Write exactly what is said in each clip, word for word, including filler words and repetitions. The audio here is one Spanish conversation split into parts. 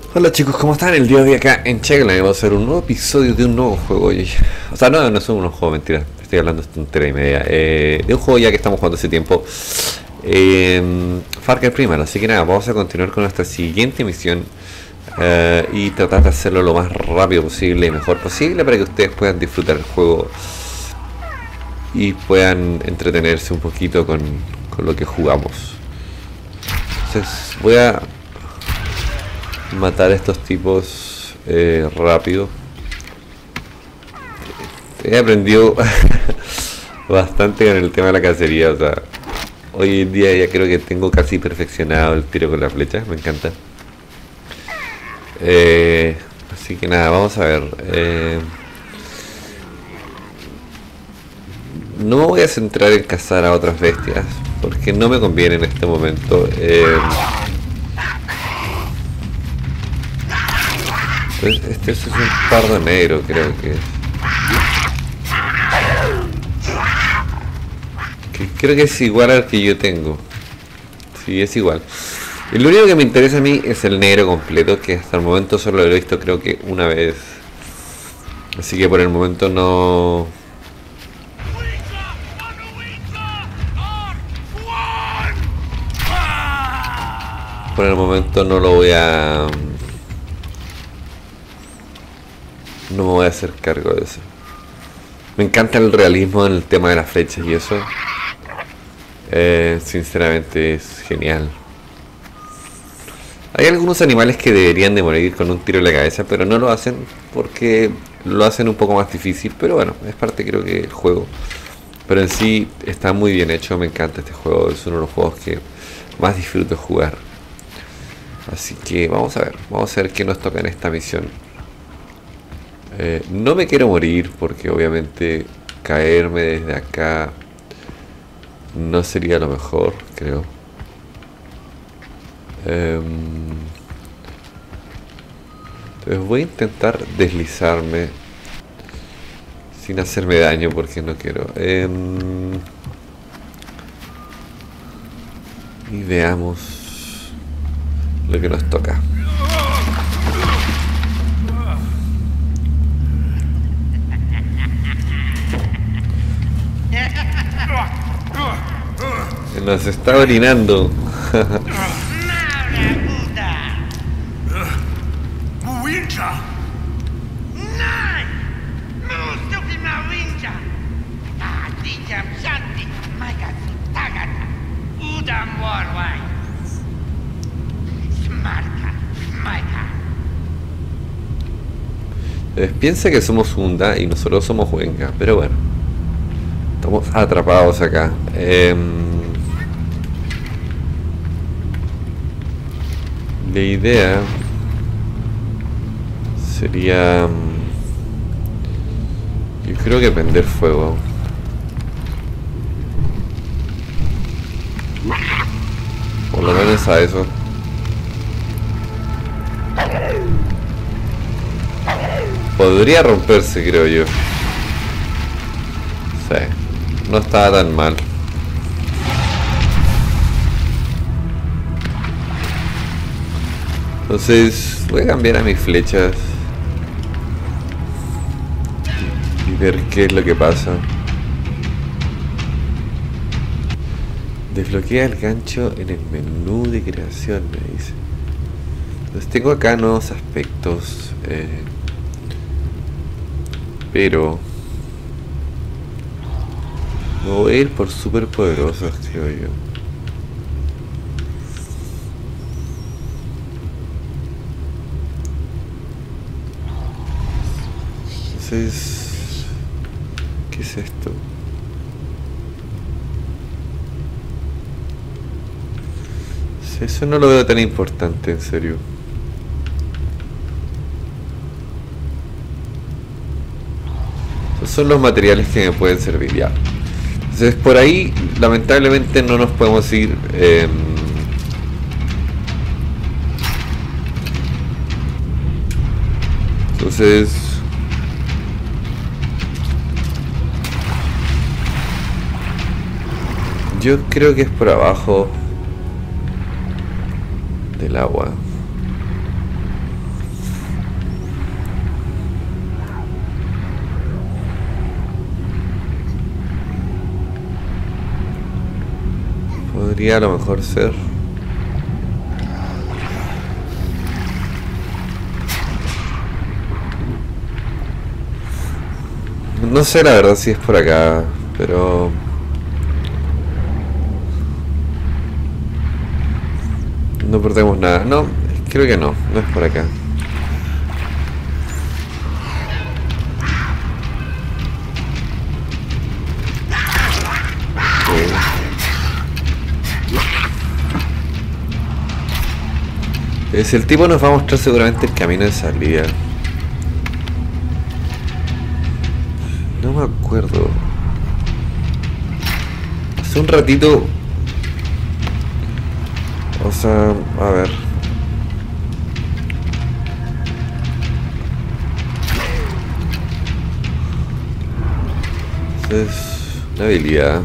Hola chicos, ¿cómo están? El día de hoy acá en Checkline vamos a hacer un nuevo episodio de un nuevo juego. Oye, o sea, no, no es un nuevo juego, mentira. Estoy hablando de tontera y media. Eh, de un juego ya que estamos jugando hace tiempo. Eh, Far Cry Primal. Así que nada, vamos a continuar con nuestra siguiente misión. Eh, y tratar de hacerlo lo más rápido posible y mejor posible para que ustedes puedan disfrutar el juego. Y puedan entretenerse un poquito con, con lo que jugamos. Entonces voy a matar a estos tipos eh, rápido. He aprendido bastante con el tema de la cacería. O sea, hoy en día ya creo que tengo casi perfeccionado el tiro con la flecha. Me encanta. Eh, así que nada, vamos a ver. Eh, no me voy a centrar en cazar a otras bestias porque no me conviene en este momento. Eh, Pues este es un pardo negro, creo que es. Que creo que es igual al que yo tengo. Sí, es igual. Y lo único que me interesa a mí es el negro completo, que hasta el momento solo lo he visto creo que una vez. Así que por el momento no... Por el momento no lo voy a... No me voy a hacer cargo de eso. Me encanta el realismo en el tema de las flechas y eso. Eh, sinceramente es genial. Hay algunos animales que deberían de morir con un tiro en la cabeza, pero no lo hacen porque lo hacen un poco más difícil. Pero bueno, es parte creo que del juego. Pero en sí está muy bien hecho, me encanta este juego. Es uno de los juegos que más disfruto jugar. Así que vamos a ver, vamos a ver qué nos toca en esta misión. Eh, no me quiero morir porque obviamente caerme desde acá no sería lo mejor, creo. Eh, entonces voy a intentar deslizarme sin hacerme daño porque no quiero. Eh, y veamos lo que nos toca. Nos está orinando. Entonces, piensa que somos Unda y nosotros somos Wenga, pero bueno, estamos atrapados acá. Eh, La idea sería, yo creo que prender fuego. Por lo menos a eso. Podría romperse, creo yo. Sí, no estaba tan mal. Entonces voy a cambiar a mis flechas y ver qué es lo que pasa. Desbloquea el gancho en el menú de creación, me dice. Entonces tengo acá nuevos aspectos, eh, pero me voy a ir por super poderosos, creo yo. Entonces, ¿qué es esto? Sí, eso no lo veo tan importante, en serio. Esos son los materiales que me pueden servir ya. Entonces, por ahí, lamentablemente, no nos podemos ir. Eh, entonces... Yo creo que es por abajo del agua. podría a lo mejor ser. No sé la verdad si es por acá, pero... no perdemos nada. No, creo que no, no es por acá. Es el tipo nos va a mostrar seguramente el camino de salida. No me acuerdo. Hace un ratito. O sea, a ver. Es una habilidad.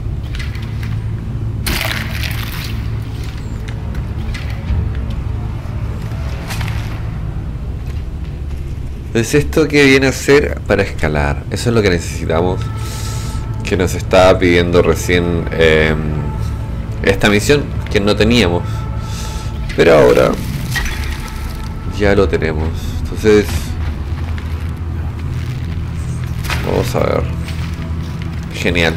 Es esto que viene a ser para escalar. Eso es lo que necesitamos. Que nos estaba pidiendo recién eh, esta misión que no teníamos. Pero ahora ya lo tenemos. Entonces vamos a ver. Genial.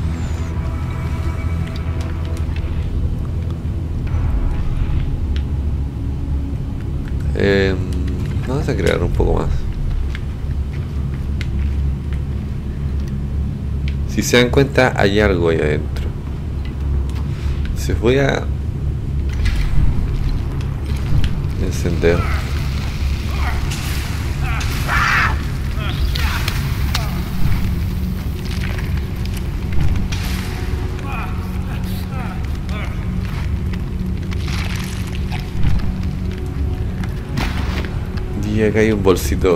Eh, vamos a crear un poco más. Si se dan cuenta, hay algo ahí adentro. Entonces voy a encender. Y acá hay un bolsito.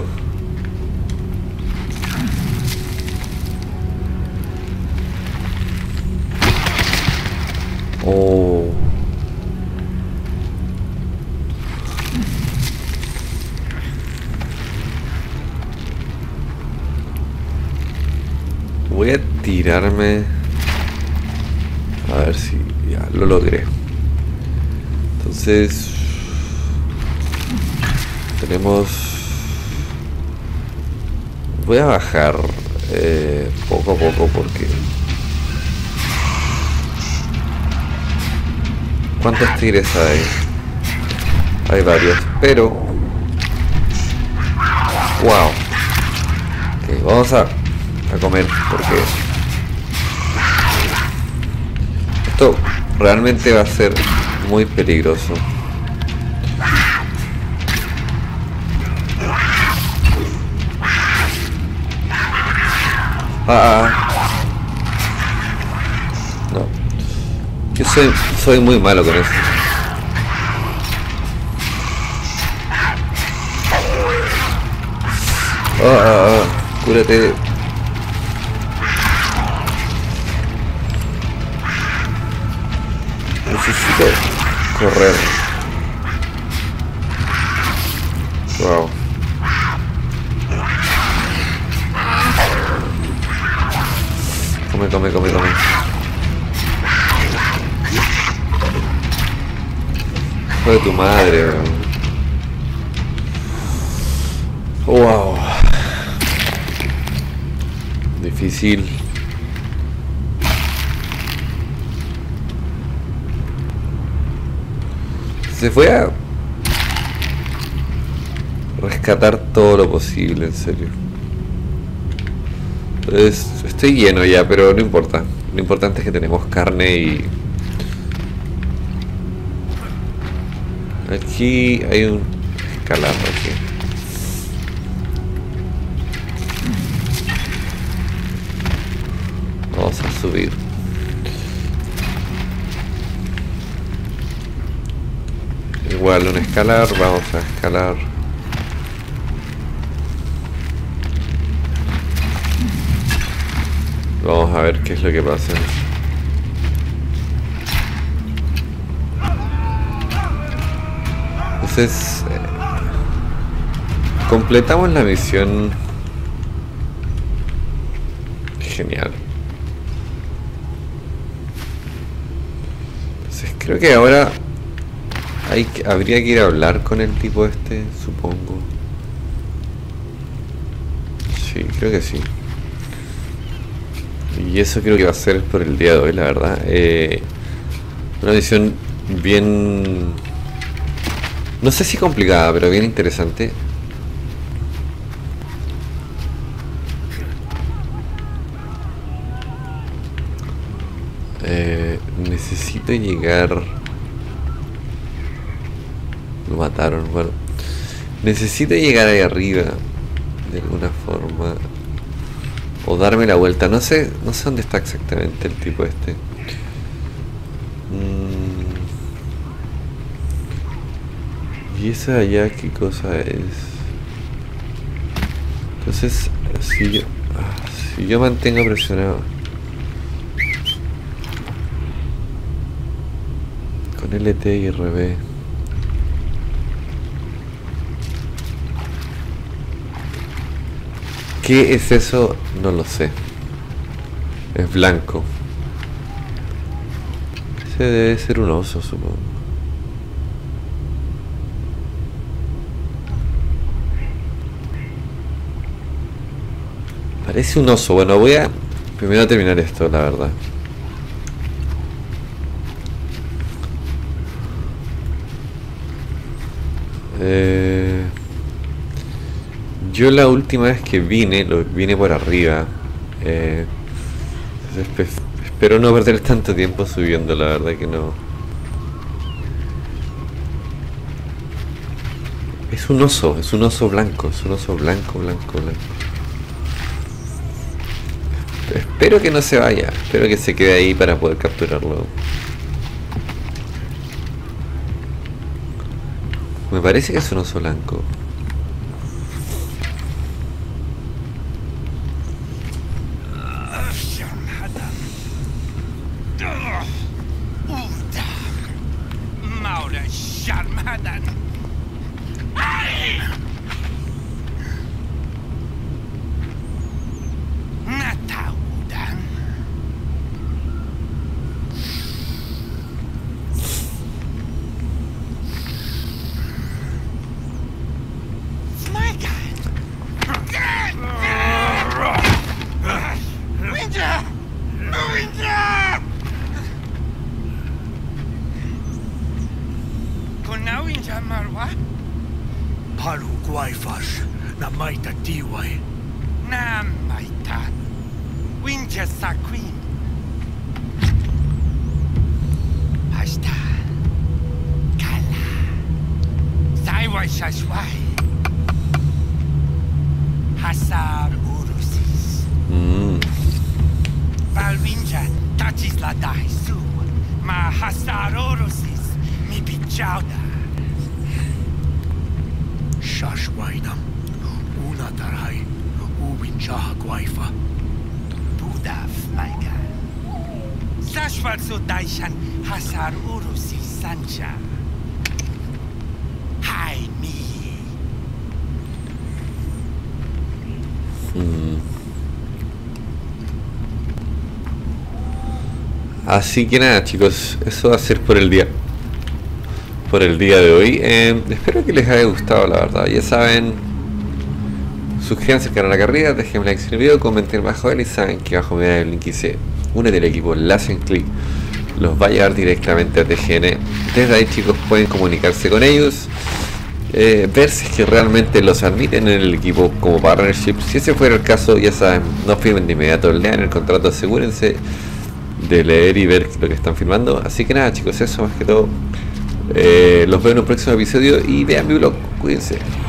Oh. Voy a tirarme. A ver si ya lo logré. Entonces tenemos. Voy a bajar eh, poco a poco porque. ¿Cuántos tigres hay? Hay varios, pero... ¡Wow! Ok, vamos a, a comer porque... esto realmente va a ser muy peligroso. Ah, no. Yo soy, soy muy malo con eso. Ah, ah, ah, cúrate. Necesito correr. Wow. Come, come, come, come. Hijo de tu madre, bro. Wow. Difícil. Se fue a rescatar todo lo posible, en serio. Entonces, estoy lleno ya, pero no importa. Lo importante es que tenemos carne y... aquí hay un escalado aquí. Vamos a subir. Igual un escalar, vamos a escalar. Vamos a ver qué es lo que pasa. Entonces, eh, completamos la misión. Genial. Creo que ahora hay que, habría que ir a hablar con el tipo este, supongo. Sí, creo que sí. Y eso creo que va a ser por el día de hoy, la verdad. Eh, una misión bien... no sé si complicada, pero bien interesante. Eh, necesito llegar... Lo mataron, bueno. Necesito llegar ahí arriba de alguna forma. O darme la vuelta. No sé, no sé dónde está exactamente el tipo este. Mm. ¿Y esa de allá qué cosa es? Entonces, si yo, si yo mantengo presionado con L T y R B, ¿qué es eso? No lo sé. Es blanco. Ese debe ser un oso, supongo. Parece un oso. Bueno, voy a primero a terminar esto, la verdad. Eh... Yo la última vez que vine, lo vine por arriba. Eh, espero no perder tanto tiempo subiendo, la verdad que no. Es un oso, es un oso blanco, es un oso blanco, blanco, blanco. Espero que no se vaya, espero que se quede ahí para poder capturarlo. Me parece que es un oso blanco. Palu Guayfash, Namaita Tiwai. Namaita. Winja Saquin. Hasta. Kala. Saiwai Shashwai. Hasar Urusis. Mm. Valvinja Tachis la Daisu. Ma Hasar Urusis. Mi Bichauda. Shashwainam, Una Tarai, Ubinjaha Guayfa. Budaf, Maika. Sashwal so Daishan Hasar Urusis Sancha. Hi, me. Mm. Así que nada, chicos, eso va a ser por el día por el día de hoy. Eh, espero que les haya gustado, la verdad. Ya saben, suscríbanse al canal acá arriba, dejen like en el video, comenten bajo él y saben que abajo me da el link y dice únete al equipo, le hacen clic, los va a llevar directamente a T G N. Desde ahí, chicos, pueden comunicarse con ellos, eh, ver si es que realmente los admiten en el equipo como partnership. Si ese fuera el caso, ya saben, no firmen de inmediato, lean el contrato, asegúrense de leer y ver lo que están firmando. Así que nada, chicos, eso más que todo. Eh, los veo en un próximo episodio y vean mi blog. Cuídense.